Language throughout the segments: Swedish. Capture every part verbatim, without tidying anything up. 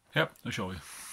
Ja, nu kör vi.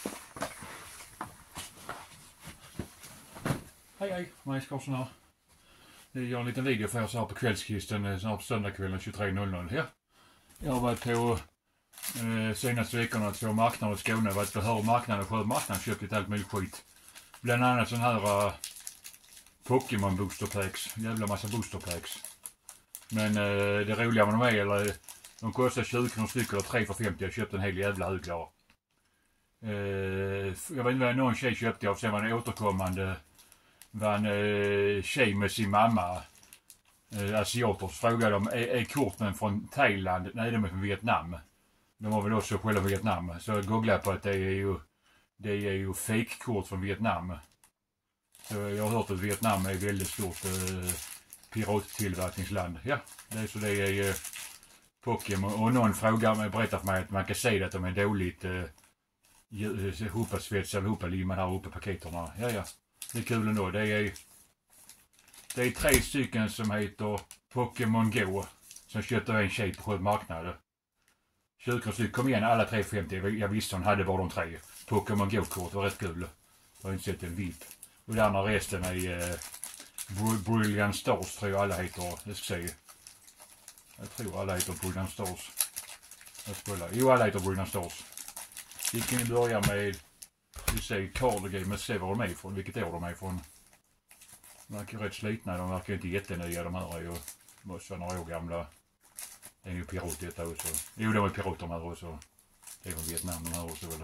Hej hej, Majs Karlsson här. Jag gör en liten video för er så här på kvällskvisten, snart på söndagskvällen tjugotre noll noll. Ja. Jag har varit på eh, senaste veckorna två marknader i Skåne. Jag har varit på Hörmarknaden och Sjömarknaden och köpt lite allt möjligt skit. Bland annat sån här uh, Pokémon booster packs. Jävla massa booster packs. Men uh, det roliga med dem är, eller de kostar tjugo kronor stycken och tre för femtio. Jag köpte en hel jävla hög klar. Uh, jag vet inte vad någon tjej köpte jag. Sen var det återkommande. Var en uh, tjej med sin mamma. Uh, asiater. Så frågade de, är, är korten från Thailand? Nej, de är från Vietnam. De var väl också själva Vietnam. Så jag googlade på att det är ju, det är ju fake-kort från Vietnam. Så jag har hört att Vietnam är ett väldigt stort uh, pirattillverkningsland. Ja, det är så det är uh, Pokémon. Och någon frågar mig, berättar för mig att man kan säga att de är dåligt uh, hopasvetsade, hopalimmade här uppe paketerna. Ja, ja. Det är kul ändå. Det är, det är tre stycken som heter Pokémon Go. Som köpte en tjej på Sjömarknaden. tjugo kronor stycken. Kom igen, alla tre femtio. Jag visste hon hade bara de tre. Pokémon Go-kort var rätt kul. Jag har inte sett en V I P. Och den andra resten är eh, Brilliant Stars tror jag alla heter. Jag ska se. Jag tror alla heter Brilliant Stars. Jag skojar. Jo, alla heter Brilliant Stars. Vi kan börja med, vi säger Card Game, men se var de är ifrån, vilket år de är ifrån. De verkar rätt slitna, de verkar inte jättenya, de här är ju, måste vara några år gamla. Det är ju pirat detta också. Jo, de är pirat de här också. Det är från Vietnam de här också väl.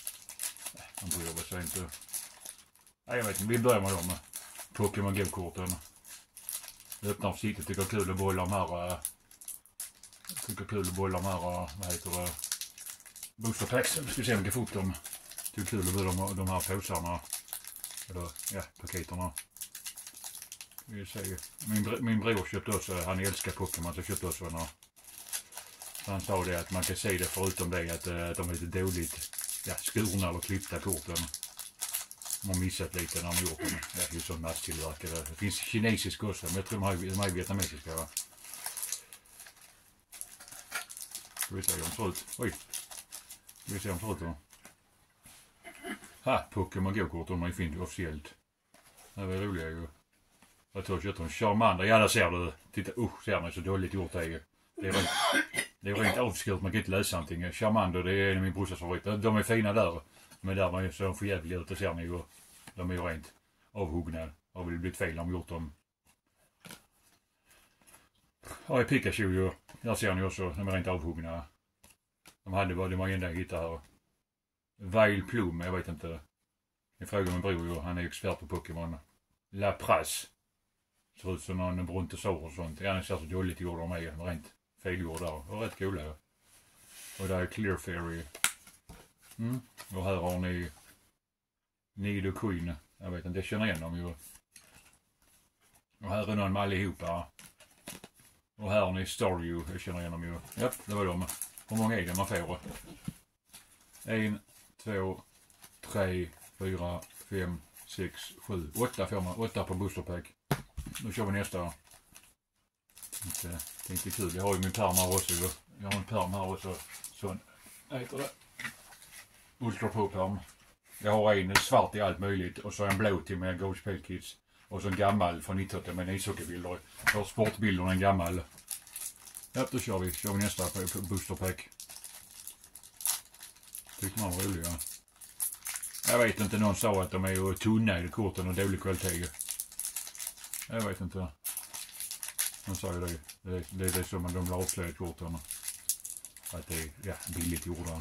De bryr sig inte. Nej, jag vet inte, vi börjar med dem. Pokémon Go-korten. Öppnar försiktigt, tycker det är kul att bolla de här. Äh, tycker det är kul att bolla de här, äh, vad heter det? Booster packs. Vi ska se om vi kan få upp dem. Det är kul att bolla de, de här påsarna. Eller, ja, paketerna. Vi ser. Min, min bror köpte också, han älskar Pokémon, så köpte också några. Så han sa det att man kan se det förutom det att, att de är lite dåligt, ja, skurna eller klippta korten. De har missat lite när de gjort dem. Det är ju sån masstillverkare. Det finns kinesiska också, men jag tror de har, de har vietnamesiska. Va? Ska vi se hur de ser ut. Oj. Ska vi se hur de ser ut då. Ha, Pokémon Go-kort, de har ju fint officiellt. Det var roliga ju. Jag tror att de Charmander, ja där ser du. Titta, usch, ser man så dåligt gjort det är ju. Det är rent, det är rent avskuret, man kan inte läsa någonting. Charmander, det är en av min brorsas favoriter. De är fina där. Men där var ju så de får jävligt ut, det ser ni ju. De är ju rent avhuggna. Har väl blivit fel om gjort dem. Ja, i Pikachu ju. Där ser ni också, de är rent avhuggna. De hade bara, det var enda jag hittade här. Vile Plum, jag vet inte. Jag frågar min bror ju, han är expert på Pokémon. Lapras. Ser ut som någon brontosaur och sånt. Ja, den ser så dåligt gjord de är. Rent felgjord där. Och rätt coola ju. Och där är Clear Fairy. Mm. Och här har ni Nidoqueen. Jag vet inte, jag känner igen dem ju. Och här är någon med allihopa. Och här har ni Staryu, jag känner igen dem ju. Japp, det var de. Hur många är det man får? En, två, tre, fyra, fem, sex, sju, åtta får man. Åtta på boosterpack. Nu kör vi nästa. Det är inte kul. Jag har ju min pärm här också. Jag har en pärm här också. Sån, vad heter det? Ultra Pro-pärm. Jag har en svart i allt möjligt. Och så en blå till med Gold Spell Kids. Och så en gammal från nittioåtta med ishockeybilder. Jag har sportbilder och en gammal. Ja, då kör vi. Kör vi nästa på, på boosterpack. Tyckte man var roliga. Jag vet inte, någon sa att de är ju tunna i korten och dålig kvalitet. Jag vet inte. De sa ju det. Det är det, är det som de vill avslöja korten. Att det är, ja, billigt gjorda.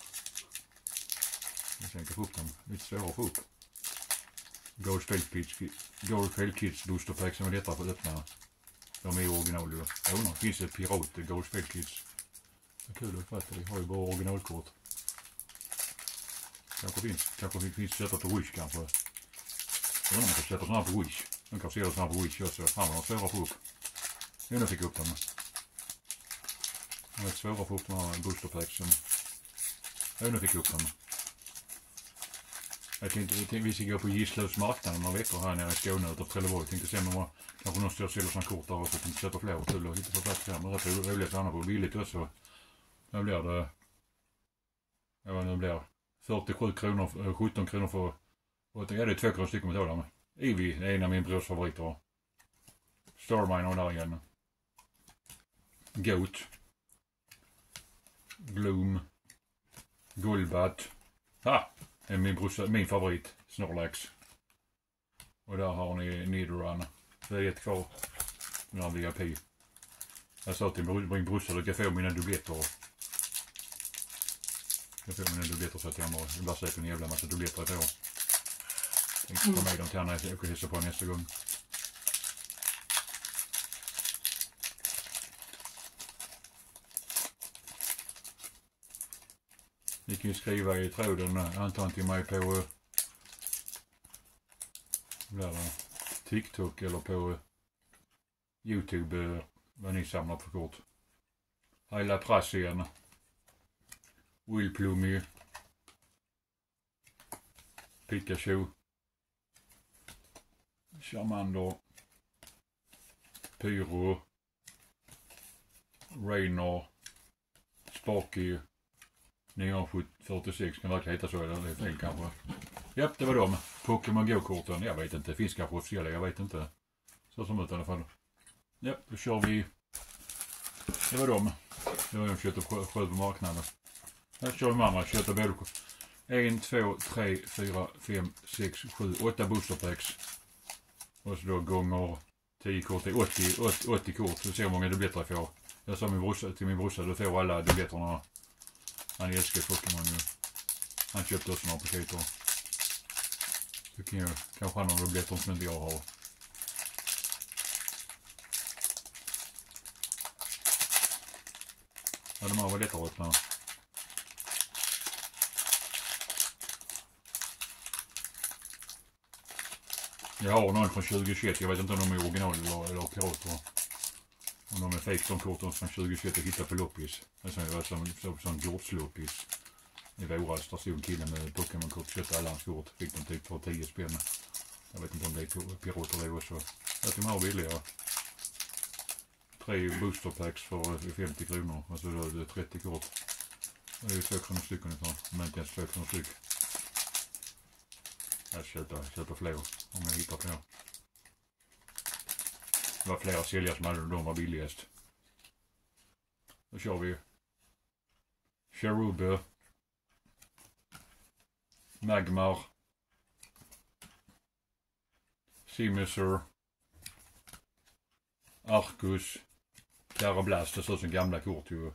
Jag tänker få upp dem. Lite svårare att få upp. Gold Spell Kids, Gold Spell Kids booster pack som är lättare för att öppna. De är original ju. Jag undrar, finns det ett pirat Gold Spell Kids? Det är kul att fatta, de har ju bara originalkort. Kanske finns, kanske finns sätta på Wish kanske. Jag undrar om man kan sätta sådana på Wish. Man kan se det sådana på Wish också. Fan vad de svåra att få upp. Nu fick jag upp dem. De är svåra att få upp de här boosterpacksen. Ja, nu fick jag upp dem. Jag tänkte, vi ska gå på Gisslövs marknaden några veckor här nere i Skåne utanför Trelleborg. Jag tänkte se om man kanske någon står och säljer sådana kort där och så tänkte sätta fler till och hitta på plats här. Men det är roligt att annars på billigt också. Då blir det Jag vet inte, det blir fyrtiosju kronor, sjutton kronor för, och det är två kronor stycken med dem. Eevee, det är en av min brors favoriter. Starminer där igen. Goat. Gloom. Golbat. Ha! Det är min, brorsa, min favorit. Snorlax. Och där har ni Nidoran. Det är ett kvar. Nu har vi V I P. Jag sa till min brorsa att jag får mina dubbletter. Jag får mina dubbletter så att jag har bara säkert en jävla massa dubbletter ett år. Jag tänkte ta med dem till när jag åker hissa på nästa gång. Ni kan ju skriva i tråden antagligen till mig på där, TikTok eller på YouTube vad ni samlar för kort. Hela Prassien. Willplummy. Pikachu. Charmander. Pyro. Raynor. Sparky. niohundrafyrtiosex kan verkligen heta så, eller det är fel kanske. Japp, det var de. Pokémon Go-korten, jag vet inte. Det finns kanske officiella, jag vet inte. Så som ut i alla fall. Japp, då kör vi. Det var de. Det var de kött och sköt på marknaden. Här kör vi andra kött och bälkor. en, två, tre, fyra, fem, sex, sju, åtta boosterpacks. Och så då gånger tio kort är åttio, åttio, åttio kort. Så ser hur många dubbletter jag får. Jag sa min brorsa, till min brorsa, då får alla dubbletterna. Han älskar Pokémon nu. Han köpte också några paketer. Så kan jag, kanske han har dubbletter som inte jag har. Ja, de här var lättare att öppna. Jag har någon från tjugohundratjugoett, jag vet inte om de är original eller, eller pirater. Om de är fake de korten från tjugohundratjugoett jag hittade på loppis. Det var som, som, som gårdsloppis. I våras, där stod en kille med Pokémon-kort, köpte alla hans kort. Fick de typ för tio spänn. Jag vet inte om det är pirater det också. Jag tycker de här billiga. Tre boosterpacks för femtio kronor. Alltså då är det trettio kort. Det är ju två kronor stycken ungefär. Men inte ens två kronor styck. Jag köper, köper fler om jag hittar fler. Det var flera säljare som hade de var billigast. Då kör vi Cherubi, Magmar, Simiser, Arcus, Carablast, det ser ut som gamla kort ju.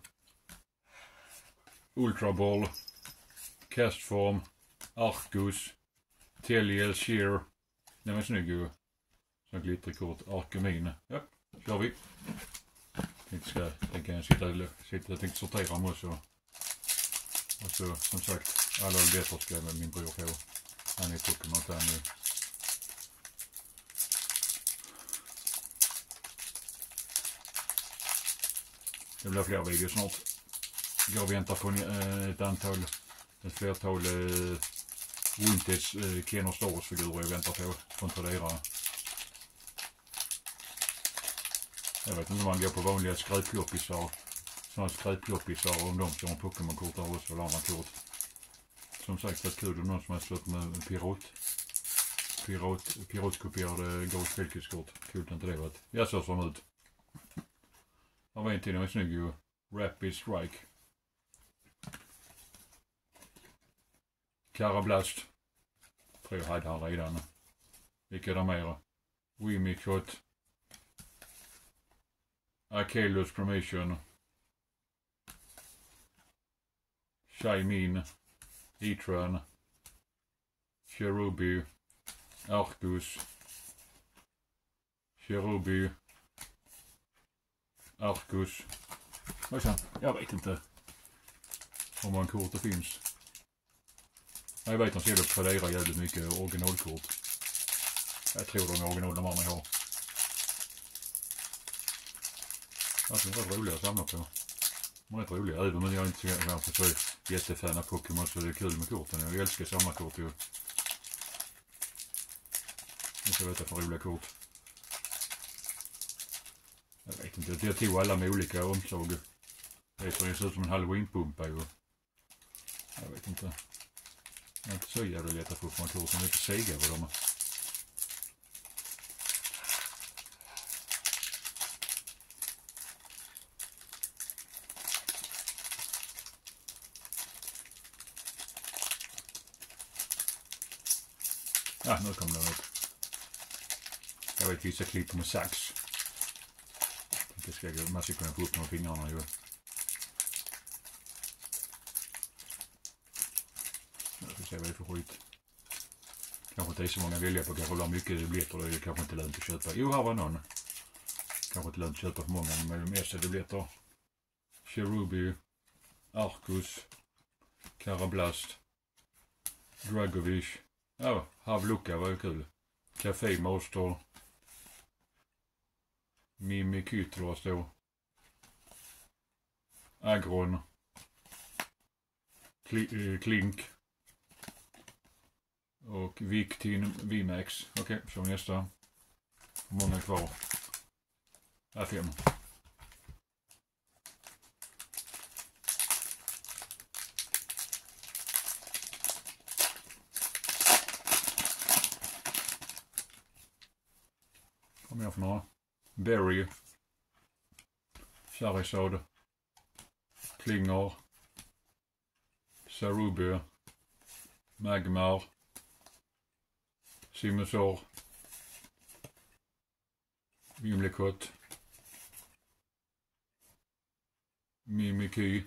Ultra Ball, Castform, Arcus, Teliel, Sheer, den var snygg ju. Så glittrig kort, Arkemin. Ja, kör vi. Jag ska, jag kan sitta, sitta, jag tänkte sortera dem också. Och så, som sagt, alla bättre ska min bror få. Han är Pokémon här nu. Det blir fler videor snart. Jag väntar på en, ett antal, ett flertal eh, Vintage eh, Ken och Star Wars-figurer jag väntar på. Kontrollera. Jag vet inte om man går på vanliga skräpkloppisar. Sådana skräpkloppisar om de som har Pokémon-kort där också eller andra kort. Som sagt, det är kul om någon som har slått med pirat. Pirat, piratkopierade Ghost Felkis-kort. Kul inte det vet. Jag ser som ut. Det var en till, den var snygg ju. Rapid Strike. Carablast. Tror jag hade han redan. Vilka är det mer? Wimicott. Arcalos Promotion. Shaymin. Etran. Cherubi. Arcus. Cherubi. Arcus. Vad är det? Jag vet inte. Hur många kort det finns. Jag vet att de ser Tradera jävligt mycket originalkort. Jag tror de är original de andra har. Alltså det är rätt roliga att samla på. De är rätt roliga, även om jag inte är så jättefan av Pokémon så är det kul med korten. Jag älskar samma kort ju. Jag ska veta för roliga kort. Jag vet inte, jag tog alla med olika omslag. Det ser ut som en halloween-pumpa ju. Jag vet inte. inte. Jag är inte så jävla lätt att få upp kort som är lite sega på dem. Ja, nu kommer den upp. Jag vet vissa klipp med sax. Det ska jag, man ska kunna få upp med fingrarna ju. Jag får se vad det är för skit. Kanske inte är så många välja på, kanske har mycket dubbletter, det är kanske inte lönt att köpa. Jo, här var någon. Kanske inte lönt att köpa för många med mesta dubbletter. Cherubi, Arcus, Karablast, Dragovish. Ja, Havluka var ju kul. Café Monster. Mimikytros då. Agron. Kli, Klink. Och Victin Vimax. Okej, okay, så nästa. Hur många är kvar? Här fem. Kom igen för några. Berry. Charizard. Klinger. Cherubi. Magmar. Simusor. Vimlikott. Mimikry.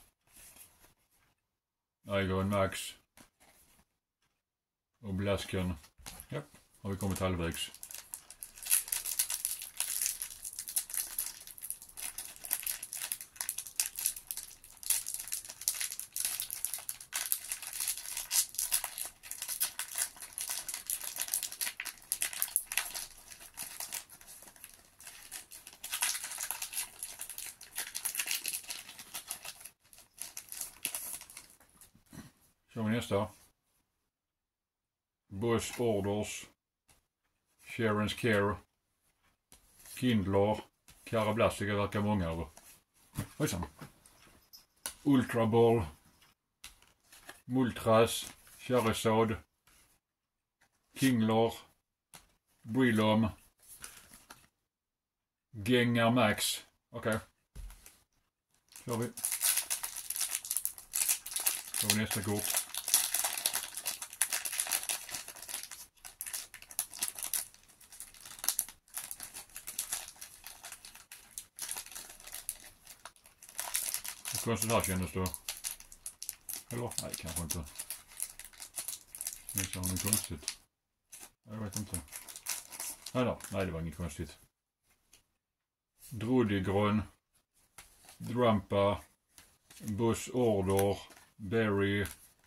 Igon Max. Och Blasken. Ja, har vi kommit halvvägs. Så nästa. Boss Orders. Sharon's Care. Kindler. Karablastika verkar många över. Ojsan. Ultra Ball. Multras. Charizard. Kingler. Brillom. Gengar Max. Okej. Okay. Kör vi. Så har vi nästa kort. Hur konstigt här kändes då? Eller? Nej, kanske inte. Det är något konstigt. Jag vet inte. Nej då, nej det var inget konstigt. Drudigron. Drampa. Boss Order. Berry.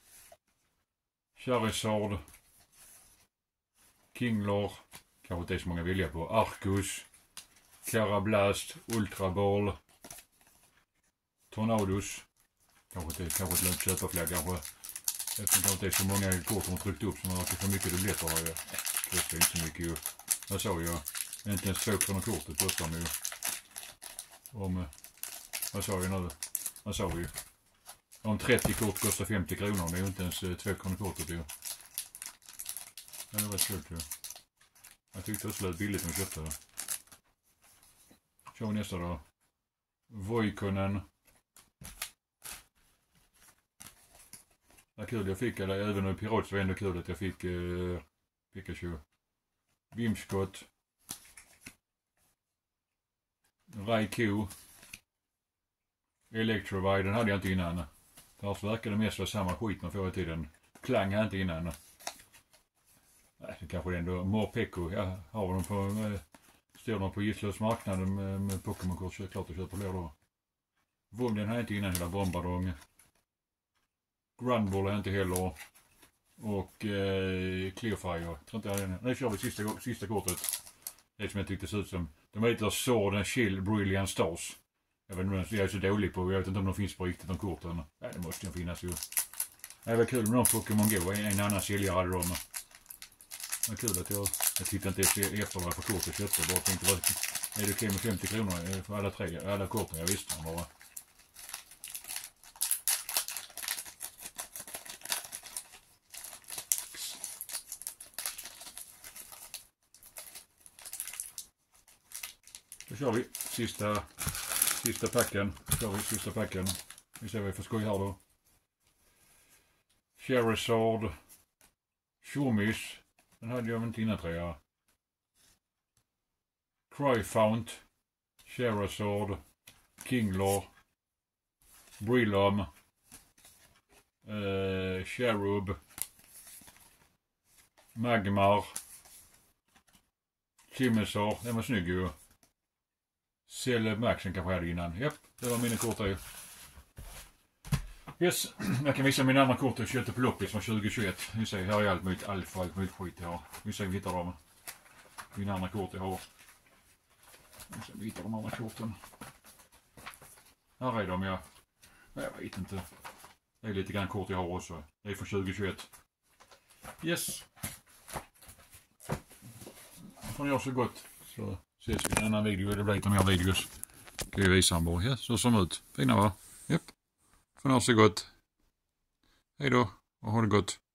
Charizard. Kingler. Kanske inte är så många vilja på. Arcus. Karablast. Ultra Ball. Tornados. Kanske inte, kanske inte lönt att köpa fler kanske. Eftersom kanske inte är så många kort som har tryckt upp som har varit för mycket dubbletter har jag. Det är inte så mycket ju. Jag såg ju. Inte ens två kronor kortet kostar ju. Om, vad sa vi nu? Vad sa vi? Om trettio kort kostar femtio kronor. Det är ju inte ens två kronor kortet ju. Det är rätt slut ju. Jag tyckte det slöt billigt när jag köpte det. Kör vi nästa då. Voikonen. Vad kul jag fick, eller även i Pirat så var det ändå kul att jag fick eh, Pikachu. Vimskott. Raikou. Electrovide, den hade jag inte innan. Det verkade mest vara samma skit man får i tiden. Klang jag inte innan. Nej, det kanske ändå. Morpeko, jag har dem på, eh, står de på giftlös marknaden med, med Pokémon-kort så är det klart att köpa fler då. Vom, den har jag inte innan, hela Bombardong. Grunball är inte heller. Och eh, Clearfire. Nu kör vi sista, sista kortet. Det som jag tyckte såg ut som. De heter Sword and Shield Brilliant Stars. Jag vet inte, jag är så dålig på. Jag vet inte om de finns på riktigt de korten. Nej, det måste ju finnas ju. Det var kul med de Pokémon Go. En, en annan säljare hade dem. Det var kul att jag. Jag tittade inte efter vad för kort jag köpte. Bara tänkte, vad, är det okej med femtio kronor för alla tre, alla korten? Jag visste bara. Då kör vi sista, sista packen. Kör vi sista packen. Vi ser vad vi får skoj här då. Charizard. Shumis. Den hade jag inte innan tror jag. Cryfount. Charizard. Kingler. Brillom. Eh, Cherub. Magmar. Chimesar. Den var snygg ju. Cell Maxen kanske hade innan. Japp, det var mina kort här. Yes, jag kan visa mina andra kort jag köpte på loppis från tjugo tjugoett. Vi ser, här är allt möjligt alfa, allt möjligt skit jag har. Vi ser, vi hittar dem. Mina andra kort jag har. Vi ser, vi hittar de andra korten. Här är de, ja. Jag vet inte. Det är lite grann kort jag har också. Det är från tjugo tjugoett. Yes. Får ni göra så gott. Så ses vi i en annan video. Det blir lite mer videos. Kan jag visa en bara. Ja, så som ut. Fina va? Japp. Får ni göra så gott. Hej då och ha det gott.